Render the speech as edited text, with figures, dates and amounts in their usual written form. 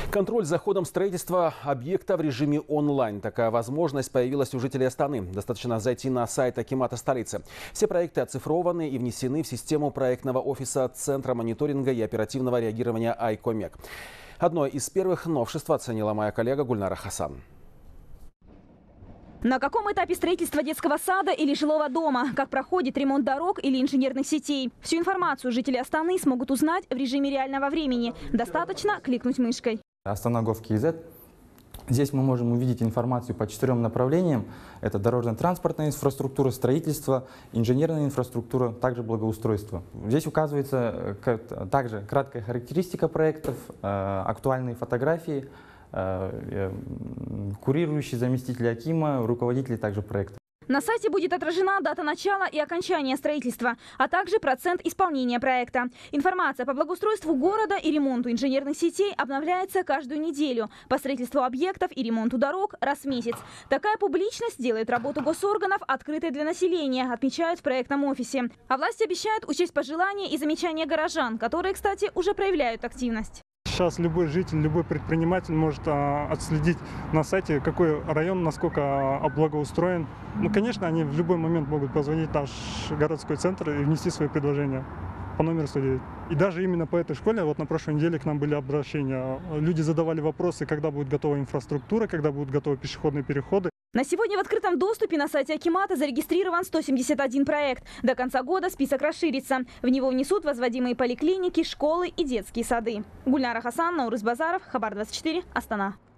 Контроль за ходом строительства объекта в режиме онлайн. Такая возможность появилась у жителей Астаны. Достаточно зайти на сайт акимата столицы. Все проекты оцифрованы и внесены в систему проектного офиса Центра мониторинга и оперативного реагирования Айкомек. Одно из первых новшеств оценила моя коллега Гульнара Хасан. На каком этапе строительства детского сада или жилого дома? Как проходит ремонт дорог или инженерных сетей? Всю информацию жители Астаны смогут узнать в режиме реального времени. Достаточно кликнуть мышкой. Астана.gov.kz. Здесь мы можем увидеть информацию по 4 направлениям. Это дорожно-транспортная инфраструктура, строительство, инженерная инфраструктура, также благоустройство. Здесь указывается также краткая характеристика проектов, актуальные фотографии, курирующий заместитель акима, руководители также проекта. На сайте будет отражена дата начала и окончания строительства, а также процент исполнения проекта. Информация по благоустройству города и ремонту инженерных сетей обновляется каждую неделю. По строительству объектов и ремонту дорог раз в месяц. Такая публичность делает работу госорганов открытой для населения, отмечают в проектном офисе. А власти обещают учесть пожелания и замечания горожан, которые, кстати, уже проявляют активность. Сейчас любой житель, любой предприниматель может отследить на сайте, какой район, насколько благоустроен. Ну, конечно, они в любой момент могут позвонить в наш городской центр и внести свои предложения по номеру 109. И даже именно по этой школе, вот на прошлой неделе к нам были обращения. Люди задавали вопросы, когда будет готова инфраструктура, когда будут готовы пешеходные переходы. На сегодня в открытом доступе на сайте акимата зарегистрирован 171 проект. До конца года список расширится. В него внесут возводимые поликлиники, школы и детские сады. Гульнара Хасан, Наурыз Базаров, Хабар 24, Астана.